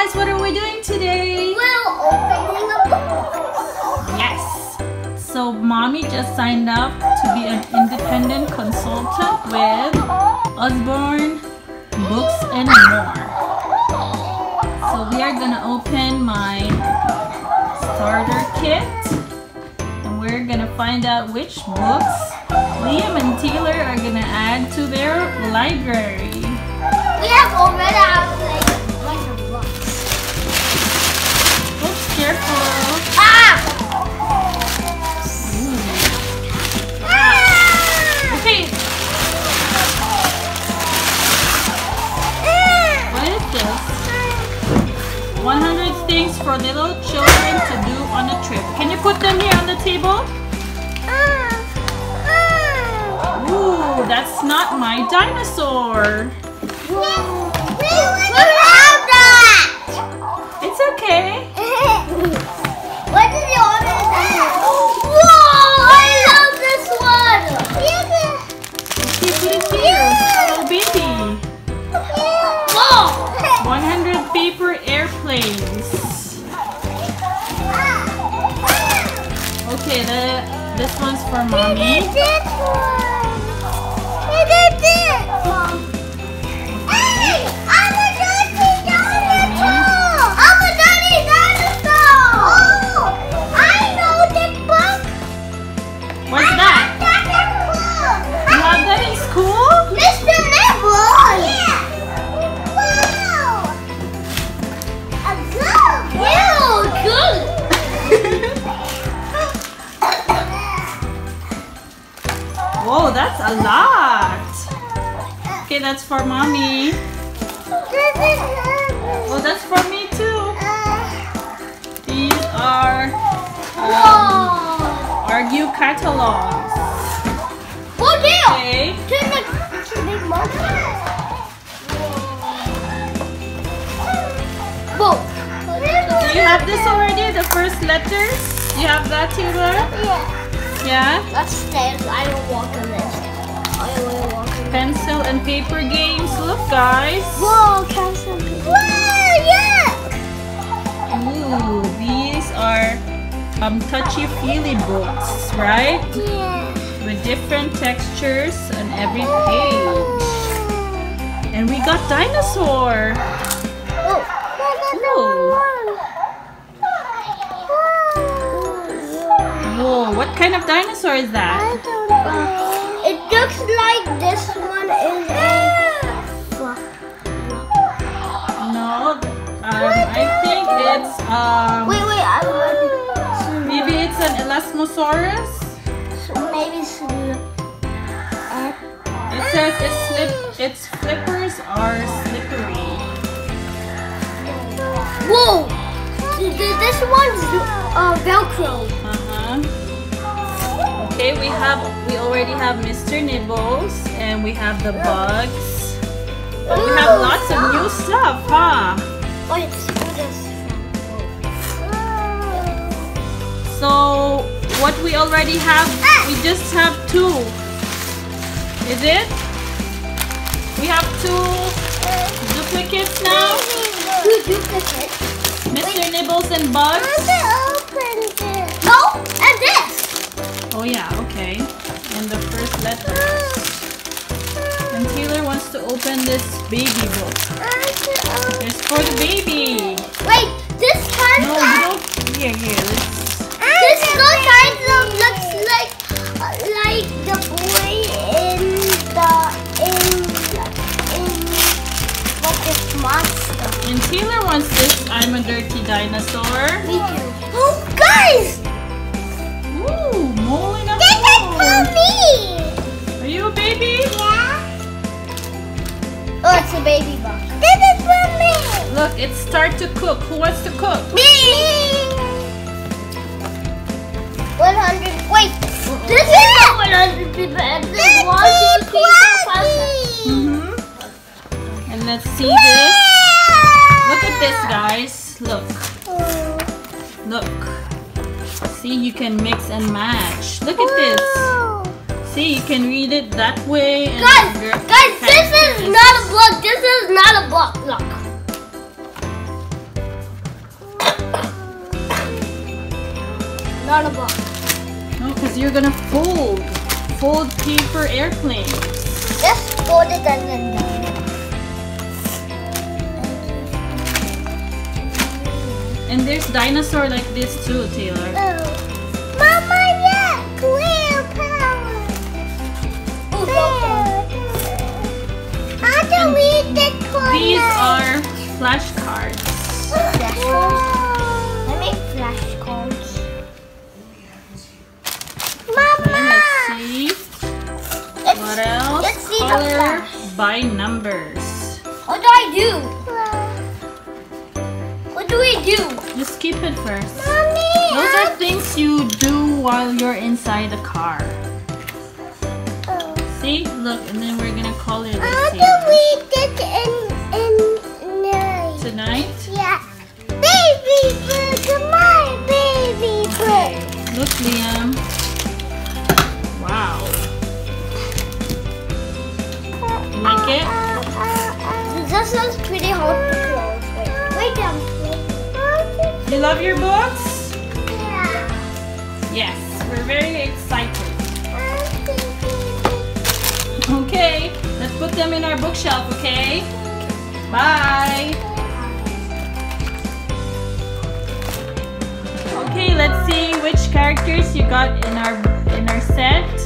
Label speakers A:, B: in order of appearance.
A: guys, what are we doing today?
B: We're opening a book.
A: Yes. So mommy just signed up to be an independent consultant with Usborne Books and more. So we are gonna open my starter kit and we're gonna find out which books Liam and Taylor are gonna add to their library.
B: We have already like a bunch of books.
A: Oops, careful.
B: Ah!
A: Okay. What is this? 100 things for little children to do on a trip. Can you put them here on the table? Ooh, that's not my dinosaur.
B: We have that!
A: It's okay.
B: What is the order of that? Whoa! I love this one!
A: Okay, put it here. Oh, baby.
B: Whoa!
A: 100 paper airplanes. Okay, this one's for mommy.
B: This one! Look at this! Hey! I'm a dirty dinosaur! I'm a dirty dinosaur! Oh! I know this book!
A: What's that? You have that in school?
B: Mr. Nibble! Yeah! Wow!
A: Whoa, that's a lot. Okay, that's for mommy. Oh, that's for me too. These are argue catalogs.
B: Oh, dear!
A: Okay.
B: Whoa!
A: Do you have this already? The first letters? You have that, Taylor?
B: Yeah.
A: Yeah?
B: That's stairs. I don't walk on this. I only walk on this.
A: Pencil and paper games. Look, guys.
B: Whoa, pencil. Wow, yeah!
A: Ooh, these are touchy-feely books, right?
B: Yeah.
A: With different textures on every page. And we got dinosaur.
B: Oh,
A: Whoa, what kind of dinosaur is that?
B: I don't know. It looks like this one is
A: No, I think it's
B: Wait,
A: maybe it's an Elasmosaurus.
B: maybe
A: It says its flippers are slippery.
B: Whoa! This one's Velcro.
A: Okay, we already have Mr. Nibbles and we have the bugs. But we have lots of new stuff, huh?
B: Wait,
A: So what we already have, we just have two. Is it? We have two duplicates now?
B: Two duplicates.
A: Mr. Nibbles and Bugs?
B: No, and this.
A: Oh yeah, okay. And the first letter. And Taylor wants to open this baby book. It's for the baby.
B: Wait, this kind
A: No, you don't. Here.
B: This kind of looks like the boy in what this monster.
A: And Taylor wants this I'm a Dirty Dinosaur.
B: Me too. Oh, guys!
A: Ooh, mole in a
B: This is for
A: hole.
B: me!
A: Are you a baby?
B: Yeah. Oh, it's a baby box. This is for me!
A: Look, it's start to cook. Who wants to cook?
B: Me! 100. Wait! This is 100 people. This is 1, 2, 3, 4, 5, 6.
A: And let's see this. Look at this, guys. Look. See, you can mix and match. Look at this. See, you can read it that way. And
B: Guys, this is not a book. This is not a book. Look. Not a box.
A: No, because you're gonna fold paper airplane.
B: Just fold it and then down.
A: And there's dinosaur like this too, Taylor.
B: Oh. Mama, yeah! Clear power! How do we get
A: These are flashcards.
B: I make flashcards.
A: Okay,
B: Mama!
A: let's see. What else?
B: Let's see the
A: Color
B: flash.
A: by numbers.
B: What do I do? What do we do?
A: Just keep it first.
B: Mommy!
A: Those are things you do while you're inside the car. See? Look, and then we're gonna color this
B: How
A: here.
B: do we get in
A: Tonight?
B: Yeah. Baby bird, come on, baby bird.
A: Look, Liam. Wow. You like it?
B: This is pretty hard to close. Wait down.
A: You love your books?
B: Yeah.
A: Yes, we're very excited. Okay, let's put them in our bookshelf, okay? Bye. Okay, let's see which characters you got in our set.